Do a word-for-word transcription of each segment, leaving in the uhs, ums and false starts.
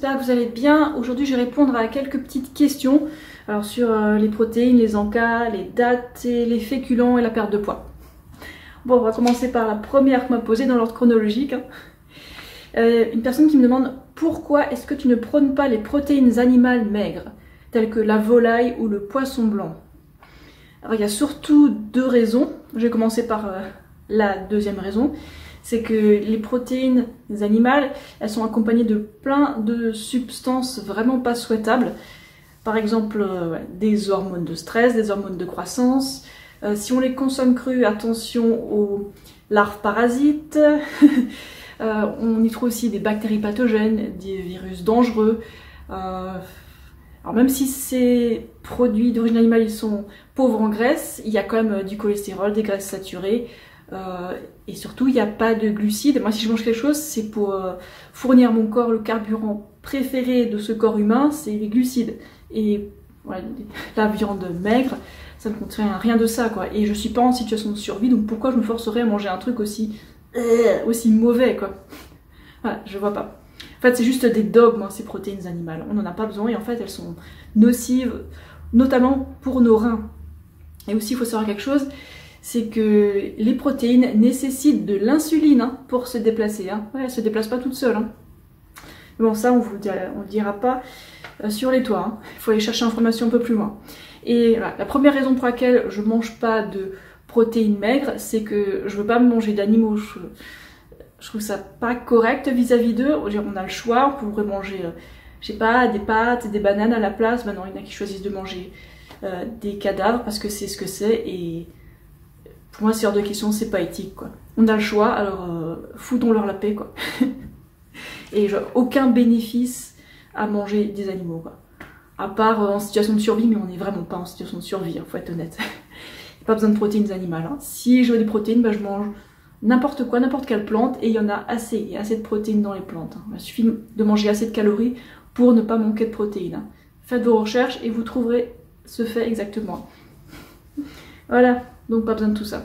j'espère que vous allez bien. Aujourd'hui, je vais répondre à quelques petites questions alors, sur euh, les protéines, les encas, les dates, et les féculents et la perte de poids. Bon, on va commencer par la première qu'on m'a posée dans l'ordre chronologique. Hein. Euh, une personne qui me demande pourquoi est-ce que tu ne prônes pas les protéines animales maigres, telles que la volaille ou le poisson blanc. Alors, il y a surtout deux raisons. Je vais commencer par euh, la deuxième raison. C'est que les protéines animales, elles sont accompagnées de plein de substances vraiment pas souhaitables. Par exemple, euh, des hormones de stress, des hormones de croissance. Euh, si on les consomme crues, attention aux larves parasites. euh, on y trouve aussi des bactéries pathogènes, des virus dangereux. Euh, alors même si ces produits d'origine animale ils sont pauvres en graisse, il y a quand même du cholestérol, des graisses saturées. Euh, et surtout il n'y a pas de glucides. Moi si je mange quelque chose c'est pour euh, fournir à mon corps le carburant préféré de ce corps humain, c'est les glucides. Et ouais, la viande maigre ça ne contient rien de ça quoi. Et je suis pas en situation de survie, donc pourquoi je me forcerais à manger un truc aussi euh, aussi mauvais quoi. Voilà, je vois pas. En fait c'est juste des dogmes hein, ces protéines animales, on n'en a pas besoin et en fait elles sont nocives notamment pour nos reins. Et aussi il faut savoir quelque chose, c'est que les protéines nécessitent de l'insuline hein, pour se déplacer. Hein. Ouais, elles ne se déplacent pas toutes seules. Hein. Bon, ça, on ne vous le dira pas euh, sur les toits. Hein. Il faut aller chercher l'information un peu plus loin. Et voilà, la première raison pour laquelle je ne mange pas de protéines maigres, c'est que je ne veux pas manger d'animaux. Je, je trouve ça pas correct vis-à-vis d'eux. On a le choix, on pourrait manger, euh, je sais pas, des pâtes, des bananes à la place. Maintenant, il y en a qui choisissent de manger euh, des cadavres parce que c'est ce que c'est. Et pour moi, c'est hors de question, c'est pas éthique, quoi. On a le choix, alors euh, foutons-leur la paix, quoi. Et genre, aucun bénéfice à manger des animaux, quoi. À part euh, en situation de survie, mais on n'est vraiment pas en situation de survie, hein, faut être honnête. Pas besoin de protéines animales. Hein. Si je veux des protéines, bah, je mange n'importe quoi, n'importe quelle plante, et il y en a assez, il y a assez de protéines dans les plantes. Hein. Il suffit de manger assez de calories pour ne pas manquer de protéines. Hein. Faites vos recherches et vous trouverez ce fait exactement. Voilà. Donc pas besoin de tout ça.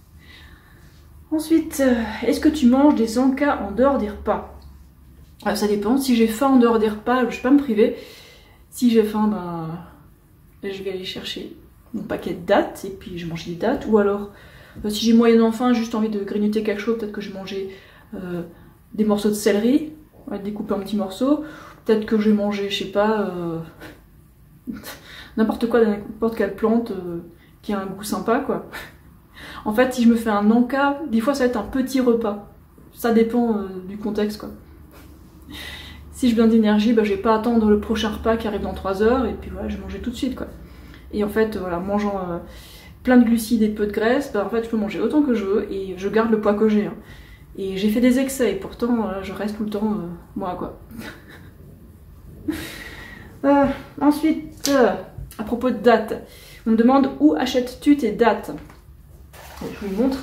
Ensuite, euh, est-ce que tu manges des encas en dehors des repas? Alors, ça dépend. Si j'ai faim en dehors des repas, je ne vais pas me priver. Si j'ai faim, ben, je vais aller chercher mon paquet de dattes et puis je mange des dattes. Ou alors, euh, si j'ai moyennement faim, juste envie de grignoter quelque chose, peut-être que je vais manger euh, des morceaux de céleri, ouais, découpés en petits morceaux. Peut-être que je vais manger, je sais pas, euh, n'importe quoi, n'importe quelle plante. Euh, qui a un goût sympa quoi. En fait si je me fais un encas, des fois ça va être un petit repas. Ça dépend euh, du contexte quoi. Si j'ai besoin d'énergie, bah, je vais pas attendre le prochain repas qui arrive dans trois heures et puis voilà, je vais manger tout de suite quoi. Et en fait voilà, mangeant euh, plein de glucides et peu de graisse, bah, en fait je peux manger autant que je veux et je garde le poids que j'ai. Hein. Et j'ai fait des excès et pourtant euh, je reste tout le temps euh, moi quoi. euh, ensuite, euh, à propos de dates. On me demande où achètes-tu tes dattes. Je vous montre.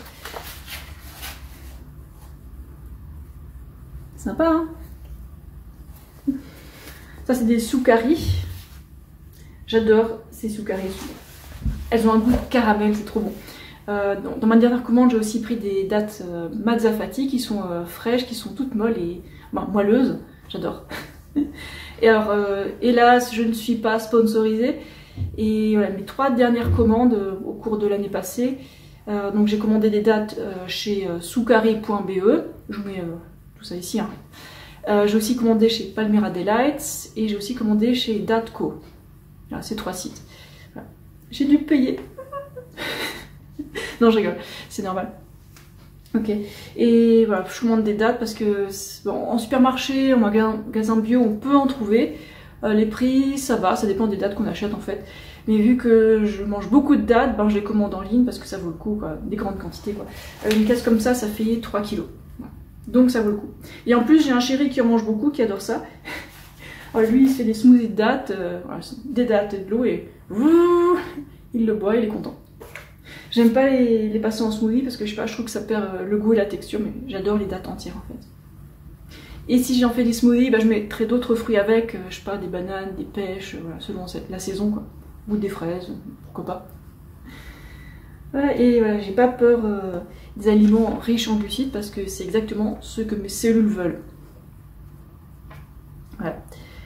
Sympa, hein. Ça, c'est des soukari. J'adore ces soukari. Elles ont un goût de caramel, c'est trop bon. Euh, dans, dans ma dernière commande, j'ai aussi pris des dattes euh, Mazzafati qui sont euh, fraîches, qui sont toutes molles et bah, moelleuses. J'adore. Et alors, euh, hélas, je ne suis pas sponsorisée. Et voilà, mes trois dernières commandes euh, au cours de l'année passée, euh, donc j'ai commandé des dattes euh, chez euh, soukari point B E, je vous mets euh, tout ça ici, hein. euh, j'ai aussi commandé chez Palmera Delights et j'ai aussi commandé chez Datco, voilà, ces trois sites. Voilà. J'ai dû payer, non je rigole, c'est normal. Ok, et voilà, je commande des dattes parce que bon, en supermarché, en magasin bio, on peut en trouver. Euh, les prix, ça va, ça dépend des dates qu'on achète en fait. Mais vu que je mange beaucoup de dates, ben, je les commande en ligne parce que ça vaut le coup, quoi, des grandes quantités. Quoi. Euh, une caisse comme ça, ça fait trois kilos. Voilà. Donc ça vaut le coup. Et en plus, j'ai un chéri qui en mange beaucoup, qui adore ça. Alors, lui, il se fait des smoothies de dates, euh, voilà, des dates et de l'eau et ouh, il le boit, il est content. J'aime pas les, les passer en smoothie parce que je sais pas, je trouve que ça perd le goût et la texture, mais j'adore les dates entières en fait. Et si j'en fais des smoothies, bah, je mettrai d'autres fruits avec, euh, je sais pas, des bananes, des pêches, euh, voilà, selon la saison quoi. Ou des fraises, pourquoi pas. Voilà, et voilà, j'ai pas peur euh, des aliments riches en glucides parce que c'est exactement ce que mes cellules veulent. Voilà.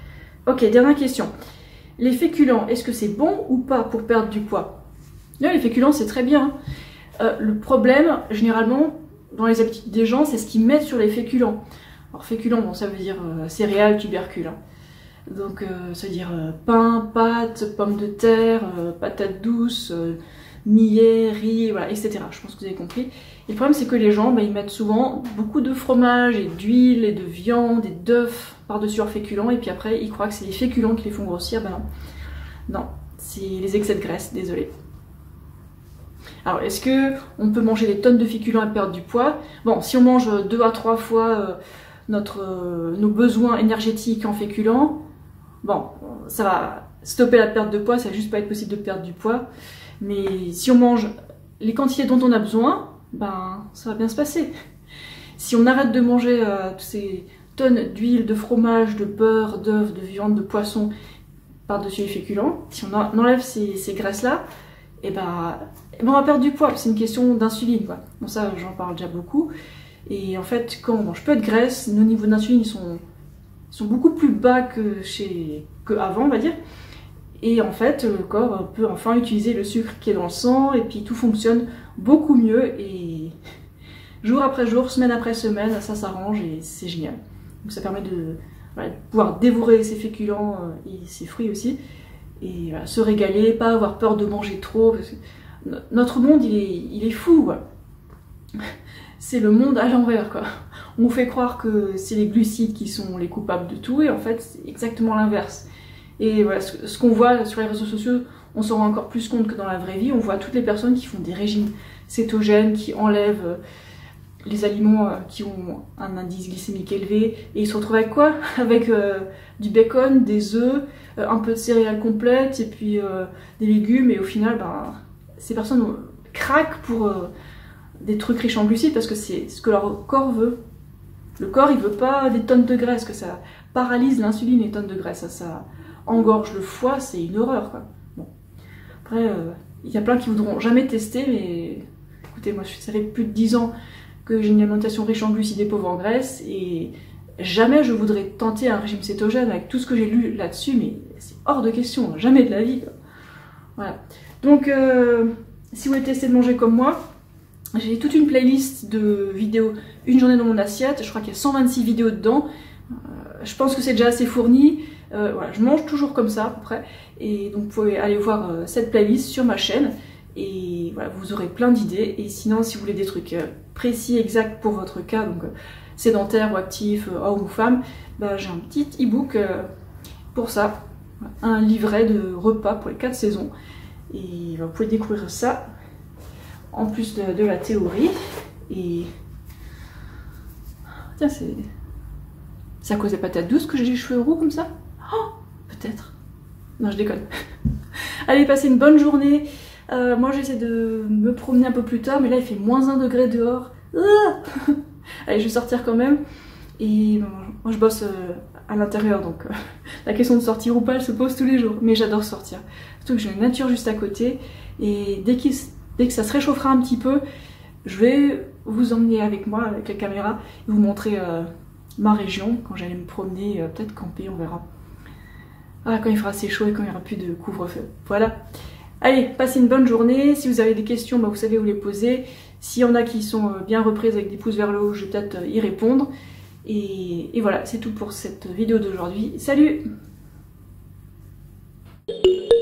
Ok, dernière question. Les féculents, est-ce que c'est bon ou pas pour perdre du poids? Là, les féculents, c'est très bien. Euh, le problème, généralement, dans les habitudes des gens, c'est ce qu'ils mettent sur les féculents. Alors, féculents, bon, ça veut dire euh, céréales, tubercules. Hein. Donc, euh, ça veut dire euh, pain, pâtes, pommes de terre, euh, patates douces, euh, millet, riz, voilà, et cetera. Je pense que vous avez compris. Et le problème, c'est que les gens, bah, ils mettent souvent beaucoup de fromage et d'huile et de viande et d'œufs par-dessus leurs féculents, et puis après, ils croient que c'est les féculents qui les font grossir. Ben non. Non, c'est les excès de graisse, désolé. Alors, est-ce que on peut manger des tonnes de féculents et perdre du poids? Bon, si on mange deux à trois fois euh, notre, euh, nos besoins énergétiques en féculents, bon, ça va stopper la perte de poids, ça va juste pas être possible de perdre du poids. Mais si on mange les quantités dont on a besoin, ben ça va bien se passer. Si on arrête de manger euh, toutes ces tonnes d'huile, de fromage, de beurre, d'œufs, de viande, de poisson par-dessus les féculents, si on enlève ces, ces graisses-là, et ben, et ben on va perdre du poids. C'est une question d'insuline, quoi. Bon, ça, j'en parle déjà beaucoup. Et en fait, quand on mange peu de graisse, nos niveaux d'insuline sont, sont beaucoup plus bas que chez que avant, on va dire. Et en fait, le corps peut enfin utiliser le sucre qui est dans le sang, et puis tout fonctionne beaucoup mieux. Et jour après jour, semaine après semaine, ça s'arrange et c'est génial. Donc ça permet de, voilà, de pouvoir dévorer ses féculents et ses fruits aussi. Et voilà, se régaler, pas avoir peur de manger trop. Parce que notre monde, il est, il est fou, quoi. C'est le monde à l'envers, quoi. On nous fait croire que c'est les glucides qui sont les coupables de tout, et en fait, c'est exactement l'inverse. Et voilà, ce, ce qu'on voit sur les réseaux sociaux, on s'en rend encore plus compte que dans la vraie vie. On voit toutes les personnes qui font des régimes cétogènes, qui enlèvent les aliments qui ont un indice glycémique élevé, et ils se retrouvent avec quoi? Avec euh, du bacon, des œufs, euh, un peu de céréales complètes, et puis euh, des légumes, et au final, ben, ces personnes ont, craquent pour euh, des trucs riches en glucides, parce que c'est ce que leur corps veut. Le corps, il veut pas des tonnes de graisse, que ça paralyse l'insuline, les tonnes de graisse, ça, ça engorge le foie, c'est une horreur, quoi. Bon. Après, euh, il y a plein qui voudront jamais tester, mais écoutez, moi, ça fait plus de dix ans que j'ai une alimentation riche en glucides et pauvre en graisse, et jamais je voudrais tenter un régime cétogène avec tout ce que j'ai lu là-dessus, mais c'est hors de question, jamais de la vie, quoi. Voilà. Donc, euh, si vous voulez tester de manger comme moi, j'ai toute une playlist de vidéos, une journée dans mon assiette, je crois qu'il y a cent vingt-six vidéos dedans, euh, je pense que c'est déjà assez fourni. Euh, voilà, je mange toujours comme ça à peu près, et donc vous pouvez aller voir euh, cette playlist sur ma chaîne, et voilà, vous aurez plein d'idées. Et sinon, si vous voulez des trucs euh, précis, exacts pour votre cas, donc euh, sédentaire ou actif, euh, homme ou femme, bah, j'ai un petit e-book euh, pour ça, un livret de repas pour les quatre saisons, et bah, vous pouvez découvrir ça en plus de, de la théorie. Et tiens, c'est c'est à cause des patates douces que j'ai les cheveux roux comme ça? Oh, peut-être. Non, je déconne. Allez, passez une bonne journée. Euh, moi, j'essaie de me promener un peu plus tard, mais là, il fait moins un degré dehors. Ah. Allez, je vais sortir quand même. Et bon, moi, je bosse euh, à l'intérieur, donc euh, la question de sortir ou pas, elle se pose tous les jours. Mais j'adore sortir. Surtout que j'ai une nature juste à côté. Et dès, qu'il, dès que ça se réchauffera un petit peu, je vais vous emmener avec moi, avec la caméra, et vous montrer euh, ma région, quand j'allais me promener, euh, peut-être camper, on verra. Ah, quand il fera assez chaud et quand il n'y aura plus de couvre-feu. Voilà. Allez, passez une bonne journée. Si vous avez des questions, bah, vous savez où les poser. S'il y en a qui sont bien reprises avec des pouces vers le haut, je vais peut-être y répondre. Et, et voilà, c'est tout pour cette vidéo d'aujourd'hui. Salut!